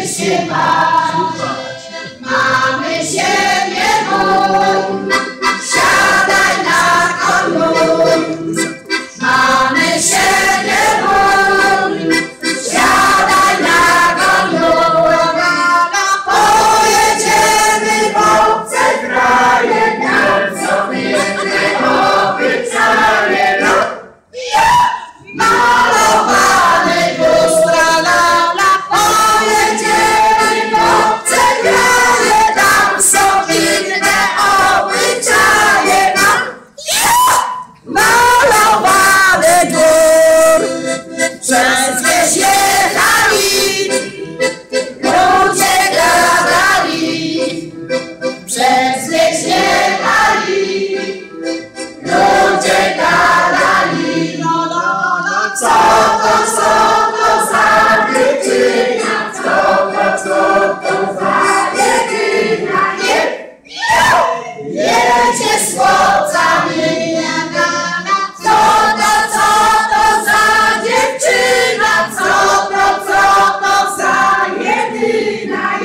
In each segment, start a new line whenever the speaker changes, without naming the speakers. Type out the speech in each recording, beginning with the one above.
śpiewać. Mamy ziemię mój, siadaj na koń. Mamy ziemię mój, siadaj na koń. Pojedziemy w obce kraje, nam sobie obiecaje. Malowane lustra, lala, pojedziemy w obce kraje, tam są inne obyczaje. Malowane gór, przez wieś jechali, ludzie gadali, przez wieś jechali, ludzie gadali. Co to za dziewczyna, co to za jedyna, jedzie z chłopcami. Co to za dziewczyna, co to za jedyna,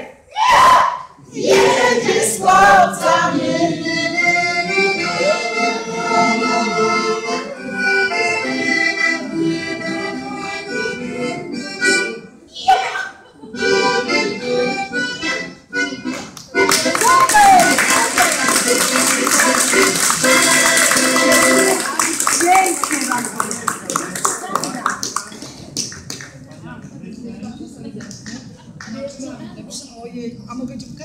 jedzie z chłopcami.
Ojej, a mogę dzióbkę?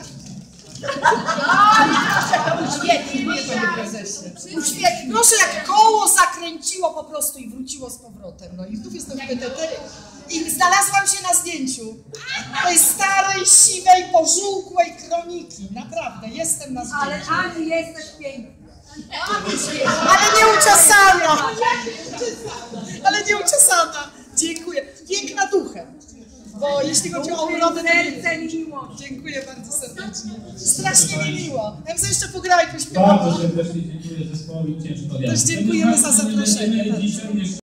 Uświetnie, panie prezesie. Uświetnie. Proszę, jak koło zakręciło po prostu i wróciło z powrotem. No i znów jestem w PTT i znalazłam się na zdjęciu tej starej, siwej, pożółkłej kroniki. Naprawdę, jestem na zdjęciu.
Ale Ani, jesteś piękna.
Ale nieuczesana. Ale nieuczesana. Dziękuję. Piękna duchem. Bo jeśli chodzi o urodę, to
serce mi miło.
dziękuję bardzo serdecznie. Strasznie mi miło. Ja bym jeszcze pograła i pośpiewała.
Bardzo serdecznie dziękuję zespołowi Ciężko Wiatr.
Też dziękujemy za zaproszenie.